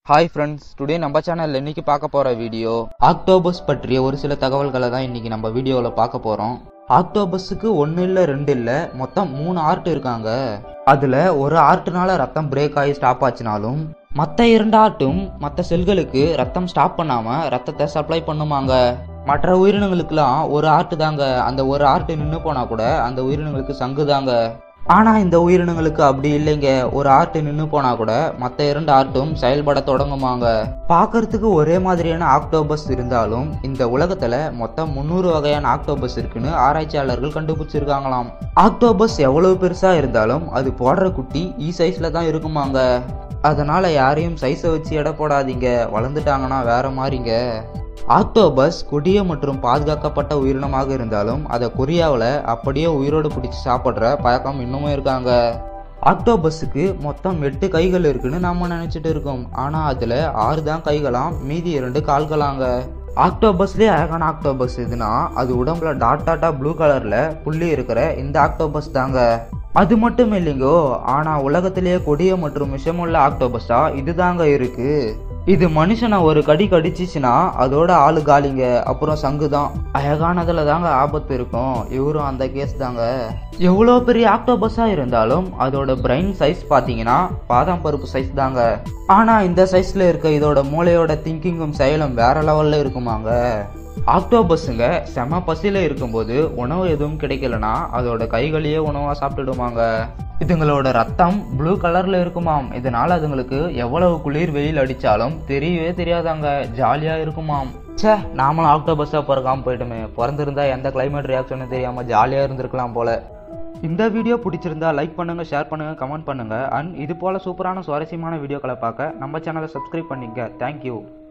Hi friends, today நம்ம சேனலில் இன்னைக்கு பார்க்க போகிற வீடியோ ஆக்டோபஸ் பற்றிய ஒரு சில தகவல்களை தான் இன்னைக்கு நம்ம வீடியோவில் பார்க்க போகிறோம். ஆக்டோபஸுக்கு 1 இல்லை 2 இல்லை மொத்தம் 3 ஆர்ட் இருக்காங்க. அதில் ஒரு ஆர்ட்னால ரத்தம் பிரேக் ஆகி ஸ்டாப் ஆச்சுனாலும் மற்ற 2 ஆர்ட்டும் மற்ற செல்களுக்கு ரத்தம் ஸ்டாப் பண்ணாமல் ரத்தத்தை சப்ளை பண்ணுமாங்க. மற்ற உயிரினங்களுக்கெல்லாம் ஒரு ஆர்ட் தாங்க. அந்த ஒரு ஆர்ட் நின்று போனால் கூட அந்த உயிரினங்களுக்கு சங்கு தாங்க. ஆனால் இந்த உயிரினங்களுக்கு அப்படி இல்லைங்க. ஒரு ஆர்ட் நின்று போனால் கூட மற்ற 2 ஆர்ட்டும் செயல்பட தொடங்குமாங்க. பார்க்கறதுக்கு ஒரே மாதிரியான ஆக்டோபஸ் இருந்தாலும் இந்த உலகத்தில் மொத்தம் 300 வகையான ஆக்டோபஸ் இருக்குன்னு ஆராய்ச்சியாளர்கள் கண்டுபிடிச்சிருக்காங்களாம். ஆக்டோபஸ் எவ்வளவு பெருசாக இருந்தாலும் அது போடுற குட்டி சைஸில் தான் இருக்குமாங்க. அதனால் யாரையும் சைஸை வச்சு எடை போடாதீங்க, வளர்ந்துட்டாங்கன்னா வேற மாதிரிங்க. ஆக்டோபஸ் கொடிய மற்றும் பாதுகாக்கப்பட்ட உயிரினமாக இருந்தாலும் அதை கொரியாவில் அப்படியே உயிரோடு பிடிச்சி சாப்பிட்ற பழக்கம் இன்னமும் இருக்காங்க. ஆக்டோபஸுக்கு மொத்தம் 8 கைகள் இருக்குன்னு நம்ம நினச்சிட்டு இருக்கோம். ஆனால் அதில் 6 தான் கைகளாம், மீதி 2 கால்களாங்க. ஆக்டோபஸ்லேயே அழகான ஆக்டோபஸ் எதுனா அது உடம்புல டாட்டா ப்ளூ கலரில் புள்ளி இருக்கிற இந்த ஆக்டோபஸ் தாங்க. அது மட்டும் இல்லைங்கோ, ஆனால் உலகத்திலேயே கொடிய மற்றும் விஷமுள்ள ஆக்டோபஸா இதுதாங்க இருக்கு. இது மனுஷனை ஒரு கடி கடிச்சிச்சுன்னா அதோட ஆளு காலிங்க, அப்புறம் சங்கு தான். அழகானதுல தாங்க ஆபத்து இருக்கும். இவரும் அந்த கேஸ் தாங்க. எவ்வளோ பெரிய ஆக்டோபஸா இருந்தாலும் அதோட பிரெயின் சைஸ் பார்த்தீங்கன்னா பாதாம் பருப்பு சைஸ் தாங்க. ஆனா இந்த சைஸ்ல இருக்க இதோட மூளையோட திங்கிங்கும் செயலும் வேற லெவல்ல இருக்குமாங்க. ஆக்டோபஸுங்க செம பசியில இருக்கும்போது உணவு எதுவும் கிடைக்கலனா அதோட கைகளையே உணவா சாப்பிட்டுடுமாங்க. இதுங்களோட ரத்தம் ப்ளூ கலர்ல இருக்குமாம். இதனால அதுங்களுக்கு எவ்வளவு குளிர் வெயில் அடிச்சாலும் தெரியவே தெரியாதாங்க, ஜாலியா இருக்குமாம். சே, நாமளும் ஆக்டோபஸா பிறக்காம போயிட்டுமே, பிறந்திருந்தா எந்த கிளைமேட் ரியாக்ஷனும் தெரியாம ஜாலியா இருந்திருக்கலாம் போல. இந்த வீடியோ பிடிச்சிருந்தா லைக் பண்ணுங்க, ஷேர் பண்ணுங்க, கமெண்ட் பண்ணுங்க. அண்ட் இது போல சூப்பரான சுவாரஸ்யமான வீடியோக்களை பார்க்க நம்ம சேனலை சப்ஸ்கிரைப் பண்ணிக்க. தேங்க்யூ.